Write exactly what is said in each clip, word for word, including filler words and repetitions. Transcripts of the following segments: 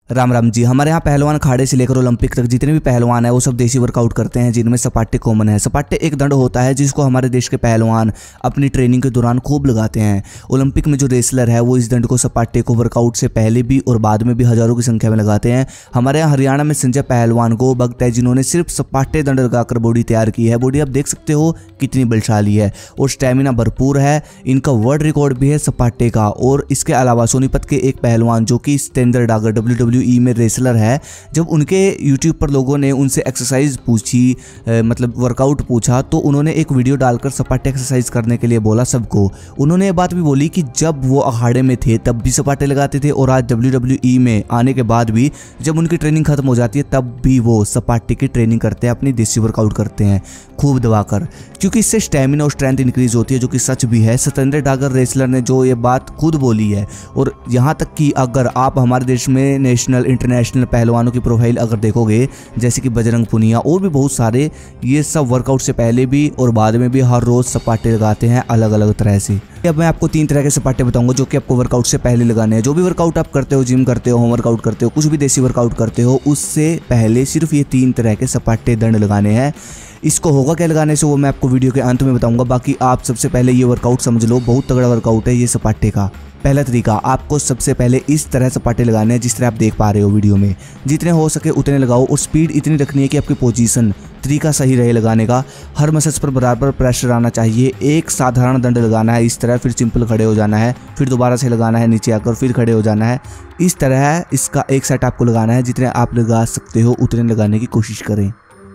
राम राम जी। हमारे यहाँ पहलवान अखाड़े से लेकर ओलंपिक तक जितने भी पहलवान है वो सब देसी वर्कआउट करते हैं, जिनमें सपाटे कॉमन है। सपाटे एक दंड होता है जिसको हमारे देश के पहलवान अपनी ट्रेनिंग के दौरान खूब लगाते हैं। ओलंपिक में जो रेसलर है वो इस दंड को सपाटे को वर्कआउट से पहले भी और बाद में भी हजारों की संख्या में लगाते हैं। हमारे यहाँ हरियाणा में संजय पहलवान को भक्त है जिन्होंने सिर्फ सपाटे दंड लगाकर बॉडी तैयार की है। बॉडी आप देख सकते हो कितनी बलशाली है और स्टेमिना भरपूर है। इनका वर्ल्ड रिकॉर्ड भी है सपाटे का। और इसके अलावा सोनीपत के एक पहलवान जो कि स्टैंडर्ड डागर डब्ल्यू डब्ल्यू ई में रेसलर है, जब उनके यूट्यूब पर लोगों ने उनसे एक्सरसाइज पूछी, ए, मतलब वर्कआउट पूछा, तो उन्होंने एक वीडियो डालकर सपाटे एक्सरसाइज करने के लिए बोला सबको। उन्होंने ये बात भी बोली कि जब वो अखाड़े में थे तब भी सपाटे लगाते थे और आज डब्ल्यू डब्ल्यू ई में आने के बाद भी जब उनकी ट्रेनिंग खत्म हो जाती है तब भी वो सपाटे की ट्रेनिंग करते हैं, अपनी देसी वर्कआउट करते हैं खूब दबाकर, क्योंकि इससे स्टेमिना और स्ट्रेंथ इंक्रीज होती है, जो कि सच भी है। सत्येंद्र डागर रेसलर ने जो ये बात खुद बोली है। और यहाँ तक कि अगर आप हमारे देश में नेशनल इंटरनेशनल पहलवानों की प्रोफाइल अगर देखोगे, जैसे कि बजरंग पुनिया और भी बहुत सारे, ये सब वर्कआउट से पहले भी और बाद में भी हर रोज सपाटे लगाते हैं अलग अलग तरह से। अब मैं आपको तीन तरह के सपाटे बताऊंगा जो कि आपको वर्कआउट से पहले लगाने हैं। जो भी वर्कआउट आप करते हो, जिम करते हो, होम वर्कआउट करते हो, कुछ भी देसी वर्कआउट करते हो, उससे पहले सिर्फ ये तीन तरह के सपाटे दंड लगाने हैं। इसको होगा क्या लगाने से वो मैं आपको वीडियो के अंत में बताऊंगा। बाकी आप सबसे पहले ये वर्कआउट समझ लो, बहुत तगड़ा वर्कआउट है ये सपाटे का। पहला तरीका, आपको सबसे पहले इस तरह सपाटे लगाने हैं जिस तरह आप देख पा रहे हो वीडियो में। जितने हो सके उतने लगाओ और स्पीड इतनी रखनी है कि आपकी पोजीशन तरीका सही रहे लगाने का। हर मसल्स पर बराबर प्रेशर आना चाहिए। एक साधारण दंड लगाना है इस तरह, फिर सिंपल खड़े हो जाना है, फिर दोबारा से लगाना है नीचे आकर, फिर खड़े हो जाना है। इस तरह इसका एक सेट आपको लगाना है। जितने आप लगा सकते हो उतने लगाने की कोशिश करें।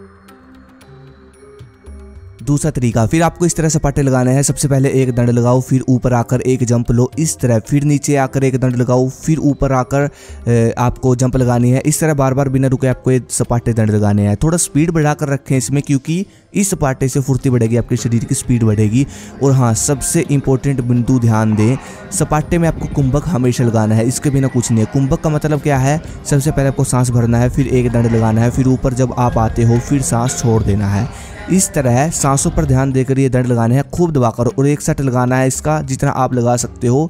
दूसरा तरीका, फिर आपको इस तरह सपाटे लगाने हैं। सबसे पहले एक दंड लगाओ, फिर ऊपर आकर एक जंप लो इस तरह, फिर नीचे आकर एक दंड लगाओ, फिर ऊपर आकर आपको जंप लगानी है। इस तरह बार बार बिना रुके आपको ये सपाटे दंड लगाने हैं। थोड़ा स्पीड बढ़ाकर रखें इसमें, क्योंकि इस सपाटे से फुर्ती बढ़ेगी, आपके शरीर की स्पीड बढ़ेगी। और हाँ, सबसे इंपॉर्टेंट बिंदु ध्यान दें, सपाटे में आपको कुंभक हमेशा लगाना है, इसके बिना कुछ नहीं है। कुंभक का मतलब क्या है? सबसे पहले आपको सांस भरना है, फिर एक दंड लगाना है, फिर ऊपर जब आप आते हो फिर सांस छोड़ देना है। इस तरह सांसों पर ध्यान देकर ये दंड लगाने हैं खूब दबाकर, और एक सेट लगाना है इसका जितना आप लगा सकते हो,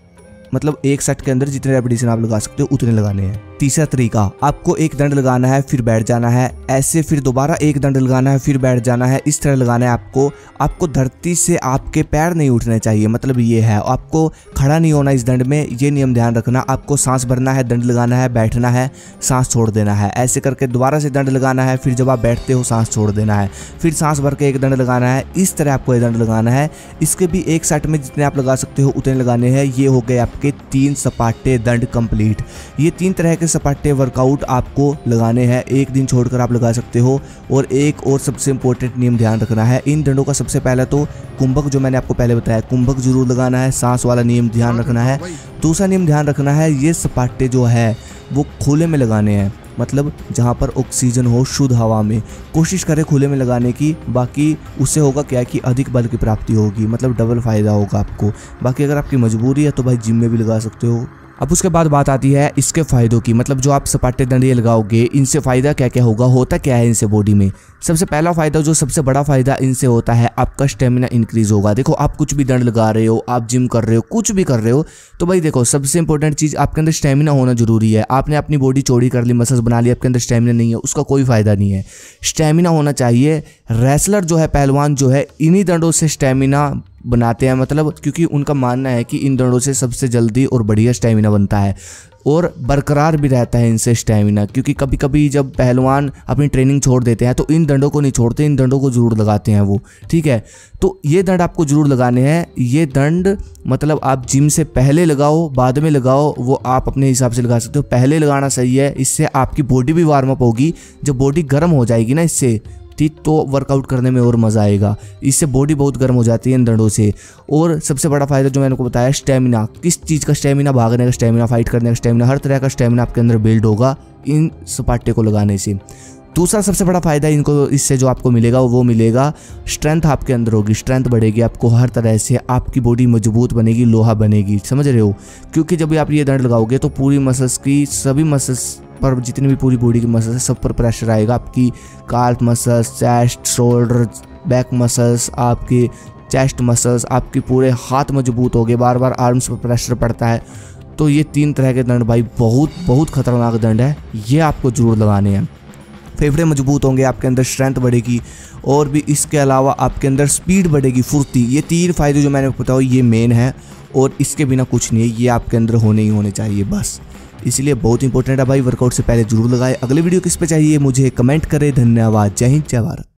मतलब एक सेट के अंदर जितने रेपिटेशन आप लगा सकते हो उतने लगाने हैं। तीसरा तरीका, आपको एक दंड लगाना है फिर बैठ जाना है ऐसे, फिर दोबारा एक दंड लगाना है फिर बैठ जाना है। इस तरह लगाना है आपको। आपको धरती से आपके पैर नहीं उठने चाहिए, मतलब ये है। आपको खड़ा नहीं होना इस दंड में, ये नियम ध्यान रखना। आपको सांस भरना है, दंड लगाना है, बैठना है, सांस छोड़ देना है। ऐसे करके दोबारा से दंड लगाना है, फिर जब आप बैठते हो सांस छोड़ देना है, फिर सांस भर के एक दंड लगाना है। इस तरह आपको ये दंड लगाना है। इसके भी एक सेट में जितने आप लगा सकते हो उतने लगाने हैं। ये हो गए आपके तीन सपाटे दंड कंप्लीट। ये तीन तरह के सपाटे वर्कआउट आपको लगाने हैं, एक दिन छोड़कर आप लगा सकते हो। और एक और सबसे इंपॉर्टेंट नियम ध्यान रखना है इन दंडों का। सबसे पहले तो कुंभक, जो मैंने आपको पहले बताया, कुंभक जरूर लगाना है, सांस वाला नियम ध्यान रखना है। दूसरा नियम ध्यान रखना है, ये सपाटे जो है वो खुले में लगाने हैं, मतलब जहाँ पर ऑक्सीजन हो, शुद्ध हवा में। कोशिश करें खुले में लगाने की। बाकी उससे होगा क्या कि अधिक बल की प्राप्ति होगी, मतलब डबल फायदा होगा आपको। बाकी अगर आपकी मजबूरी है तो भाई जिम में भी लगा सकते हो। अब उसके बाद बात आती है इसके फ़ायदों की, मतलब जो आप सपाटे दंड ये लगाओगे इनसे फ़ायदा क्या क्या होगा, होता क्या है इनसे बॉडी में। सबसे पहला फ़ायदा, जो सबसे बड़ा फ़ायदा इनसे होता है, आपका स्टेमिना इंक्रीज़ होगा। देखो, आप कुछ भी दंड लगा रहे हो, आप जिम कर रहे हो, कुछ भी कर रहे हो, तो भाई देखो सबसे इंपॉर्टेंट चीज़ आपके अंदर स्टेमिना होना जरूरी है। आपने अपनी बॉडी चौड़ी कर ली, मसल्स बना ली, आपके अंदर स्टेमिना नहीं है, उसका कोई फ़ायदा नहीं है। स्टेमिना होना चाहिए। रेसलर जो है, पहलवान जो है, इन्हीं दंडों से स्टेमिना बनाते हैं, मतलब क्योंकि उनका मानना है कि इन दंडों से सबसे जल्दी और बढ़िया स्टेमिना बनता है और बरकरार भी रहता है इनसे स्टेमिना। क्योंकि कभी कभी जब पहलवान अपनी ट्रेनिंग छोड़ देते हैं तो इन दंडों को नहीं छोड़ते, इन दंडों को जरूर लगाते हैं वो, ठीक है। तो ये दंड आपको जरूर लगाने हैं। ये दंड मतलब आप जिम से पहले लगाओ, बाद में लगाओ, वो आप अपने हिसाब से लगा सकते हो। पहले लगाना सही है, इससे आपकी बॉडी भी वार्म अप होगी। जब बॉडी गर्म हो जाएगी ना इससे, ठीक, तो वर्कआउट करने में और मज़ा आएगा। इससे बॉडी बहुत गर्म हो जाती है इन दंडों से। और सबसे बड़ा फ़ायदा जो मैंने आपको बताया, स्टेमिना। किस चीज़ का स्टेमिना? भागने का स्टेमिना, फाइट करने का स्टेमिना, हर तरह का स्टेमिना आपके अंदर बिल्ड होगा इन सपाटे को लगाने से। दूसरा सबसे बड़ा फ़ायदा इनको इससे जो आपको मिलेगा वो मिलेगा स्ट्रेंथ आपके अंदर होगी, स्ट्रेंथ बढ़ेगी आपको हर तरह से। आपकी बॉडी मजबूत बनेगी, लोहा बनेगी, समझ रहे हो। क्योंकि जब भी आप ये दंड लगाओगे तो पूरी मसल्स की, सभी मसल्स पर, जितनी भी पूरी बॉडी की मसल्स है सब पर प्रेशर आएगा। आपकी calf muscles, chest, shoulder, back muscles, आपकी चेस्ट मसल्स, आपके पूरे हाथ मजबूत हो गए। बार बार आर्म्स पर प्रेशर पड़ता है तो ये तीन तरह के दंड भाई बहुत बहुत खतरनाक दंड है, ये आपको जरूर लगाने हैं। फेफड़े मजबूत होंगे, आपके अंदर स्ट्रेंथ बढ़ेगी और भी इसके अलावा आपके अंदर स्पीड बढ़ेगी, फुर्ती। ये तीन फायदे जो मैंने बताया ये मेन है और इसके बिना कुछ नहीं है, ये आपके अंदर होने ही होने चाहिए बस। इसलिए बहुत इंपॉर्टेंट है भाई, वर्कआउट से पहले जरूर लगाए। अगले वीडियो किस पे चाहिए मुझे कमेंट करें। धन्यवाद। जय हिंद, जय भारत।